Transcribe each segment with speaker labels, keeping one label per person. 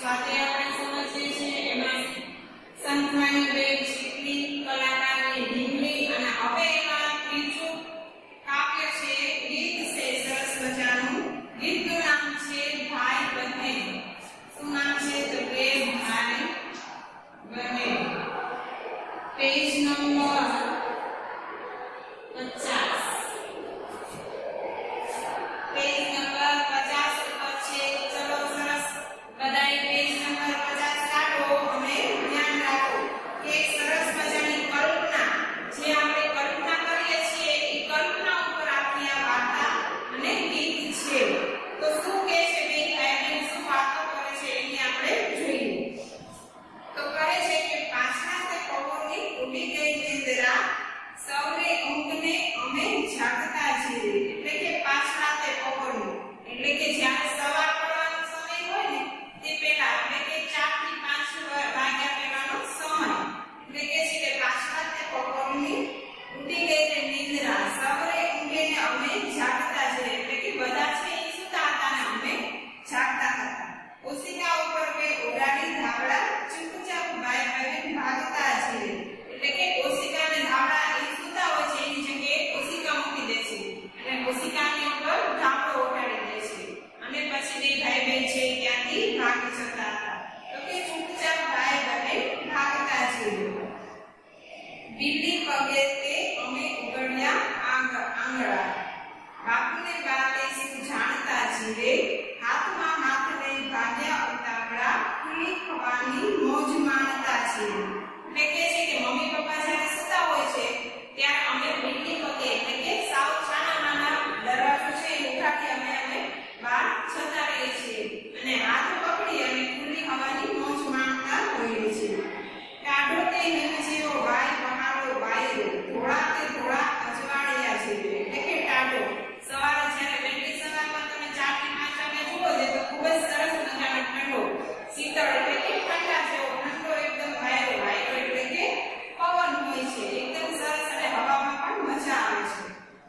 Speaker 1: આજે આપણે સમજીએ છીએ એમાં સંખ્યાની બે ચીકલી, કલાકારની ઢીંગલી અને હવે એમાં ત્રીજું કાવ્ય છે ગીત છે સરસ મજાનું. ગીતનું નામ છે ભાઈ બને. શું નામ છે તો કે ભાઈ બને. Page number 50. પેજ નંબર 50 ઉપર છે. ચલો સરસ બધાએ પેજ નંબર 50 કાઢો અને ધ્યાન રાખો કે સરસ મજાની કલ્પના જે આપણે કલ્પના કરીએ છીએ એ કલ્પના ઉપર આપણી આ વાર્તા અને ગીત છે. તો શું કહે છે બે ભાઈ બહેન શું વાતો કરે છે એની આપણે જોઈએ. તો કહે છે કે પાછા તે પવનની ઉડી ગઈ નિંદ્રા, સૌરે ઊંઘને અમે જાગતા છીએ. એટલે કે પાછા તે પવનનું એટલે કે જ્યારે સવાર પડવાનો સમય હોય ને તે પહેલા એટલે કે 4 થી 5 વાગ્યા પહેલાનો સમય. એટલે કે છે કે પાછા તે પવનની ઉડી ગઈ નિંદ્રા, સૌરે ઊંઘને અમે જાગતા છીએ. એટલે કે બધા છે એ સૂતા હતા ને અમે જાગતા હતા. ઓશિકા ઉપર કે ઉડાડી ધાબળા, ચૂપચાપ ભાઈ બહેન ભાગતા છીએ. એટલે કે ઓશિકા અને ધાબળા એ સૂતા હોય છે એની જગ્યાએ ઓશિકા મૂકી દે છે અને ઓશિકાની ઉપર ધાબળો ઓઢાડી દે છે અને પછી બે ભાઈ બહેન છે ત્યાંથી ભાગી જતા હતા. તો કે ચૂપચાપ ભાઈ બહેન ભાગતા છીએ. બિલ્લી પગે તે અમે ઉગડ્યા આંગળા, બાપુને બાપે શું જાણતા છીએ. હાથમાં હાથ લઈ ભાગ્યા ઉતાવળા, ખુલ્લી ખવાની મોજ માણતા છીએ. એટલે કે છે કે મમ્મી પપ્પા જ્યારે સૂતા હોય છે ત્યારે અમે બિલ્લી પગે એટલે કે સાવ નાના નાના દરવાજો છે એ ઉઠાડી અમે બહાર જતા રહીએ છીએ અને હાથ પકડી અને ખુલ્લી હવાની મોજ માણતા હોઈએ છીએ. કાઢો તે હિમ જેવો વાય પહાડો વાયરો, ધોળા તે ધોળા અજવાળિયા છે. એટલે કે ટાઢો સવારે જ્યારે વહેલી સવારમાં તમે 4 થી 5 વાગે જુઓ છો તો ખૂબ જ સરસ મજાનો ઠંડો શીતળ એટલે કે ઠંડા જેવો ઠંડો એકદમ વાયરો. વાયરો એટલે કે પવન હોય છે એકદમ સરસ અને હવામાં પણ મજા આવે છે.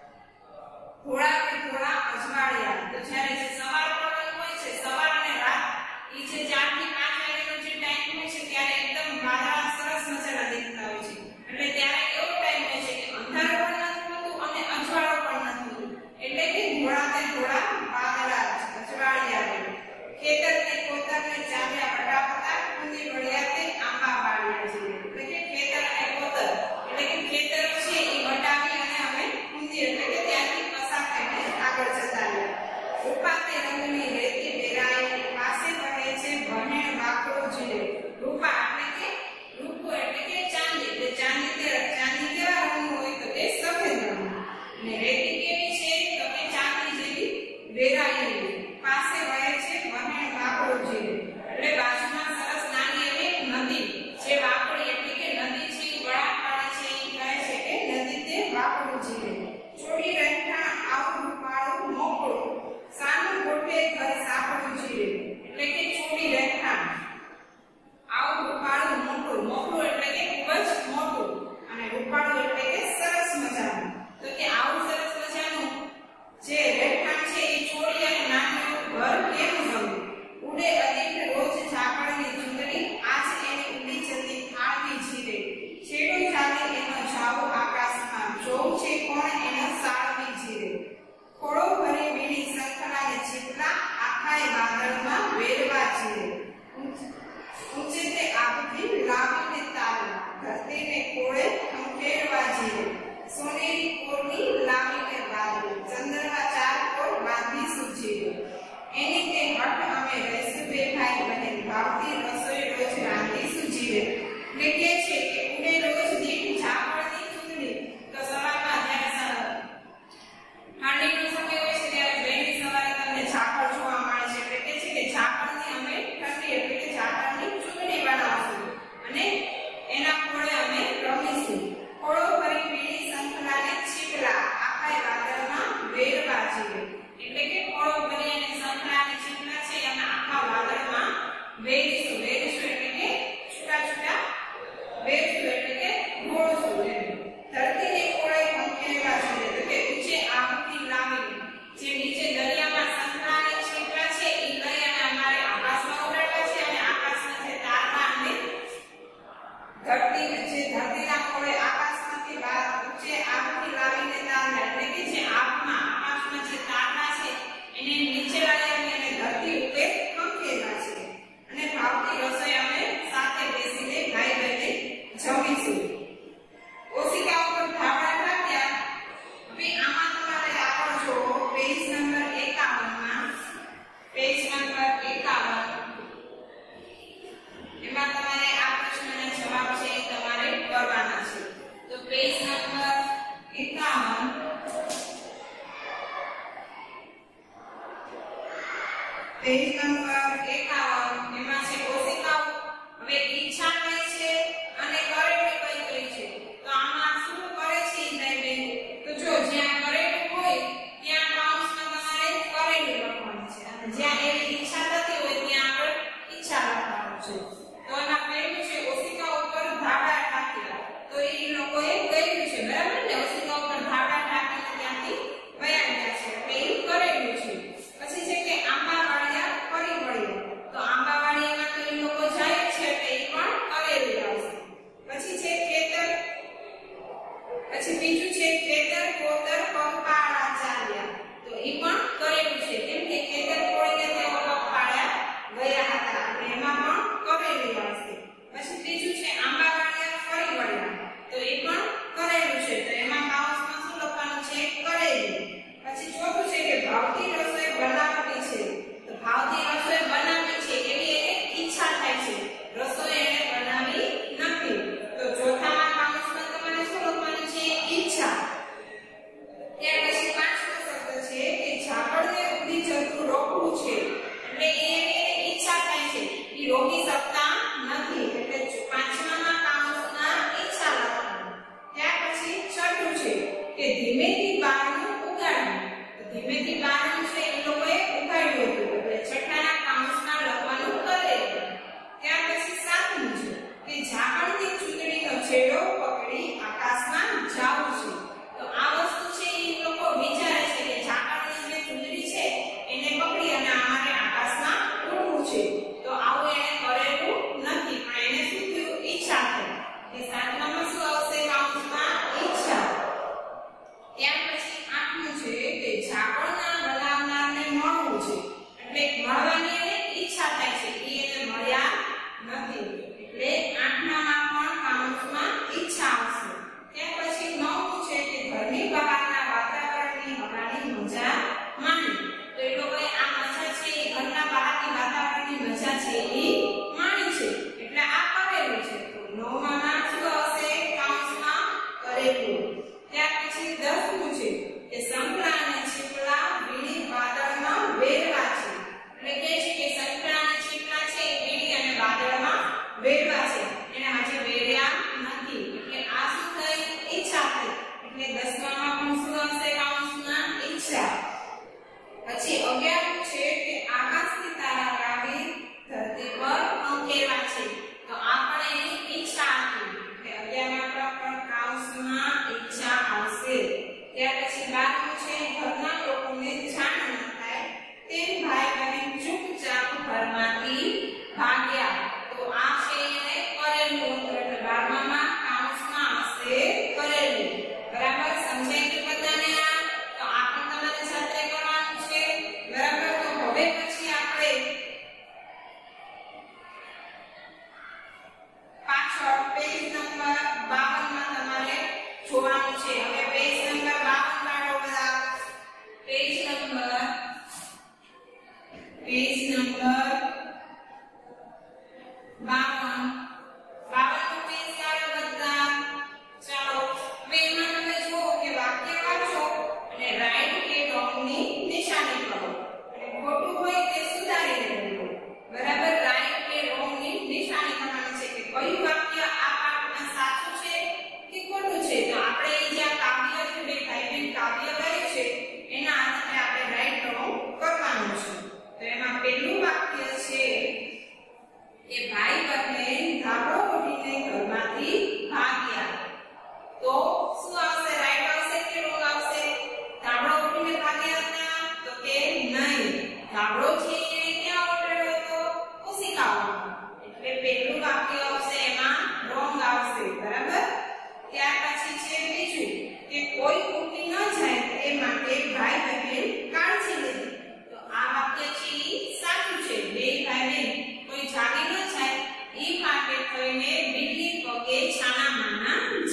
Speaker 1: ધોળા કે ધોળા અજવાળિયા તો જ્યારે જે સવાર પડવાનું હોય છે સવાર અને રાત એ જે 4 થી 5 વાગ્યાનો જે ટાઈમ હોય છે ત્યારે એકદમ વાદળા સરસ મજાના દેખાતા હોય છે. એટલે ત્યારે એવો ટાઈમ હોય છે કે અંધારું પણ નથી હોતું અને અજવાળો પણ નથી હોતું. એટલે કે ધોળા તે ધોળા વાદળા અજવાળિયા. ખેતર ને કોતર ને ચાલ્યા ફટાફટા, કુંડી વળ્યા તે આંબા પાડ્યા છે. એટલે કે ખેતર અને કોતર એટલે કે ખેતર છે એ વટાવી અને અમે કુંડી એટલે કે ત્યાંથી પસાર થઈને આગળ જતા રહ્યા. રૂપાતે રંગની રેતી બેરાઈ, પાસે વહે છે ભણેણ વાકડો જીરે. રૂપા એટલે કે રૂપો એટલે કે ચાંદી. એટલે ચાંદી કેવા રંગનું હોય તો તે સફેદ રંગનું અને રેતી કેવી છે તો કે ચાંદી જેવી બેરાયેલી. પાસે વહે છે ભણેણ વાકડો જીરે. એટલે બાજુમાં સરસ નાની એવી નદી જે વાકડી એટલે કે નદી છે એ વળાંક પાડે છે એ કહે છે કે નદી તે વાકડું જીરે. ચોડી રહેઠાણ આવું રૂપાળું મોકળું, સાનું ગોઠે ઘર સાપડું જીરે. એટલે કે ચોડી રહેઠાણ આવું રૂપાળું મોટું. મોકળું એટલે કે ખૂબ જ મોટું અને રૂપાળું એટલે કે સરસ મજાનું. તો કે આવું સરસ મજાનું જે રહેઠાણ છે એ ચોડી અને નાનું ઘર કેમ ગયું. ઉડે અદીઠ રોજ ઝાકળની ચૂંદડી, આજ એની ઉડી જતી થાળવી જીરે. છેડું ચાલે એનો જાવો આકાશમાં, જોઉં છે કોણ એનો સાળવી જીરે. ખોળો ભરી વીણી શંખલાને ચીપલા, આખાય વાદળમાં વેરવા જીરે. ઊંચે તે આગથી લાવીને તાલવા, ધરતીને કોળે ખંખેરવા જીરે. સોનેરી કોરની લાવીને વાદળી, ચંદ્રમાં 4 કોર બાંધીશું જીરે. એની તે હઠ અમે રહીશું બે ભાઈ બહેન, ભાવતી રસોઈ રોજ રાંધીશું જીરે. એટલે કે છે કે ઉડે રોજ દીઠ ઝાકળની ચૂંદડી. તો સવારમાં જ્યારે ઠંડીનો સમય હોય છે ત્યારે વહેલી સવારે તમને ઝાકળ જોવા મળે છે. એટલે કે છે કે ઝાકળની અમે ઠંડી એટલે કે ઝાકળની ચૂંદડી બનાવશું અને એના ખોળે અમે રમીશું. ખોળો ભરી પીળી શંખલાને ચીપલા, આખાય વાદળમાં વેરવા જીરે. એટલે કે ખોળો ભરી અને શંખલાને ચીપલા છે અમે આખા વાદળમાં વેરીશું. વેરીશું એટલે કે છૂટા છૂટા વેરશું એટલે કે ઘોળશું. ધરતીને કોળે ખંખેરવા જીરે. તો કે ઊંચે આગથી લાવીને જે નીચે દરિયામાં શંખલાને ચીપલા છે એ લઈ અને અમારે આકાશમાં ઉડાડવા છે અને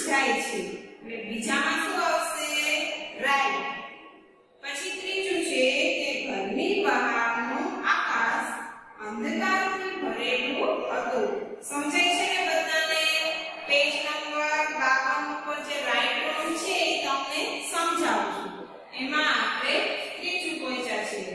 Speaker 1: જાય છે એટલે બીજામાં શું આવશે રાઈટ પછી ત્રીજું છે કે ઘરની બહારનું આકાશ અંધકારથી ભરેલું હતું સમજાય છે ને બધાને પેજ નંબર 52 ઉપર જે રાઈટ કોલમ છે એ તમને સમજાવું છું એમાં આપણે ત્રીજું પહોંચ્યા છે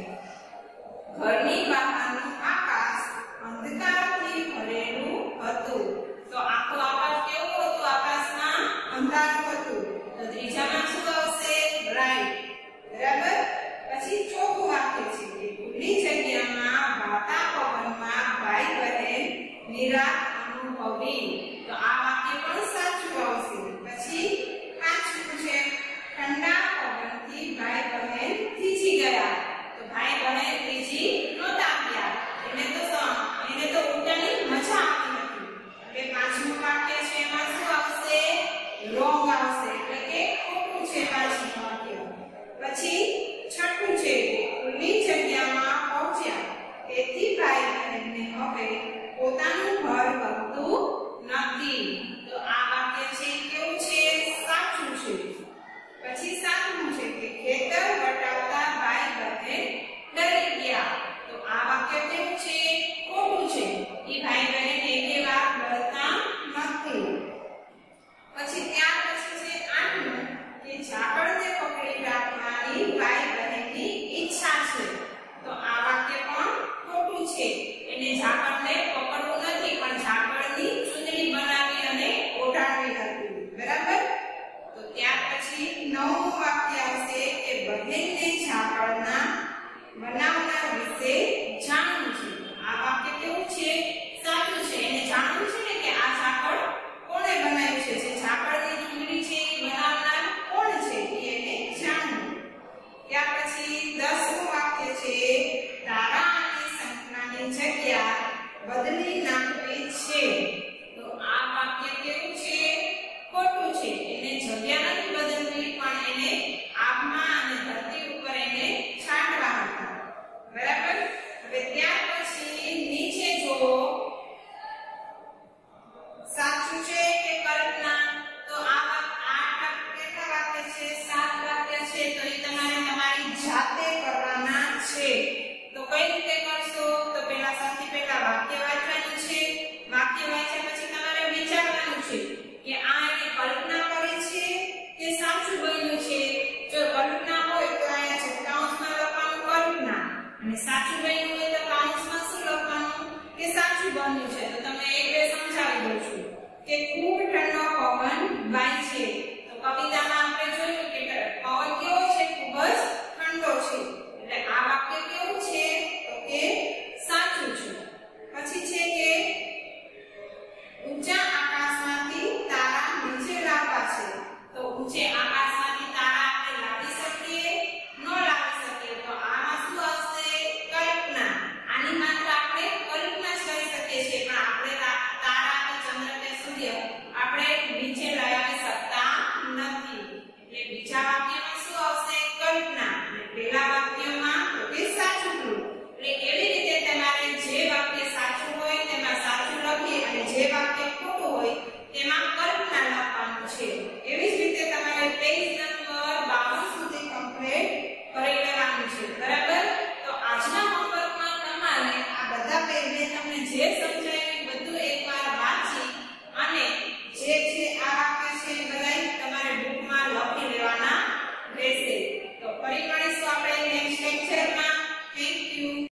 Speaker 1: ઘરની બહારનું આકાશ અંધકારથી ભરેલું હતું તો આખું આકાશ કેવું હતું આકાશમાં અંધારું હતું તો ત્રીજામાં શું આવશે રાઈટ બરાબર પછી ચોથું વાક્ય છે કે ખુલ્લી જગ્યામાં વાતા પવનમાં ભાઈ બહેન નિરાશ અનુભવી તો આ વાક્ય પણ સાચું આવશે પછી પાંચમું છે ઠંડા પવનથી ભાઈ બહેન થીજી ગયા તો ભાઈ બહેન થીજી નહોતા ગયા એને તો ઉલટાની મજા આવી હતી એટલે પાંચમું વાક્ય છે એમાં શું આવશે રોંગ આવશે એટલે કે ખોટું છે પાંચમું વાક્ય પછી છઠ્ઠું છે ખુલ્લી જગ્યામાં પહોંચ્યા તેથી ભાઈ બહેનને હવે પોતાનું ઘર ગમતું નથી તો આ વાક્ય છે કેવું છે સાચું છે પછી સાતમું છે કે ખેતર વટાવતા ભાઈ બહેન ડરી ગયા તો આ વાક્ય કેવું છે ખોટું છે એ ભાઈ બહેન એકે વાર ડરતા નથી પછી ત્યાર પછી છે આઠમું કે ઝાકળને પકડી રાખવાની ભાઈ બહેનની ઈચ્છા છે તો આ વાક્ય પણ ખોટું છે એને ઝાકળને પકડવું નથી પણ ઝાકળની ચૂંદડી બનાવી અને ઓઢાડવી હતી બરાબર તો ત્યાર પછી નવમું વાક્ય આવશે કે બહેનને ઝાકળના બનાવનાર વિશે જાણવું છે આ વાક્ય કેવું છે સાચું છે એને જાણવું છે ને કે આ ઝાકળ કોણે બનાવ્યું છે જે ઝાકળની ચૂંદડી છે એ બનાવનાર કોણ છે એને જાણવું ત્યાર પછી 10મું વાક્ય છે તારા અને સંખ્યાની જગ્યા બદલી નાખવી છે તો આ વાક્ય કેવું છે ખોટું છે એને જગ્યા નથી બદલવી પણ એને આભમાં અને ધરતી ઉપર એને છાંટવા હતા બરાબર હવે ત્યાર પછી નીચે જુઓ સાચું છે કે કલ્પના તો આ કેટલા વાક્ય છે 7 વાક્ય છે તો એ તમારે તમારી જાતે કરવાના છે તો કઈ રીતે કરશો તો પહેલા સૌથી પહેલા વાક્ય વાંચવાનું છે વાક્ય વાંચ્યા પછી તમારે વિચારવાનું છે કે આ એને કલ્પના કરે છે કે સાચું બન્યું છે જો કલ્પના હોય તો અહીંયા છે કૌંસમાં લખવાનું કલ્પના અને સાચું બન્યું હોય તો કૌંસમાં શું લખવાનું કે સાચું બન્યું છે તો તમે એક બે સમજાવી દઉં છું કે ખૂબ ઠંડો પવન વાય છે તો કવિતામાં આપણે જોયું કે પવન કેવો છે ખૂબ જ ઠંડો છે એટલે આ વાક્ય કેવું છે તો કે સાચું છે પછી છે કે ઊંચા આકાશમાંથી તારા નીચે લાવવા છે તો ઊંચે આકાશમાંથી તારા આપણે લાવી શકીએ ન લાવી શકીએ તો આમાં શું આવશે કલ્પના આની માત્ર આપણે કલ્પના જ કરી શકીએ છીએ પણ આપણે તારા કે ચંદ્ર કે સૂર્ય આપણે નીચે લઈ આવી શકતા નથી એટલે બીજા વાક્યમાં શું આવશે કલ્પના અને પહેલા વાક્યમાં તો કે સાચું થયું એટલે એવી રીતે તમારે જે વાક્ય સાચું હોય તેમાં સાચું લખી અને જે વાક્ય ખોટું હોય તેમાં કલ્પના લખવાનું છે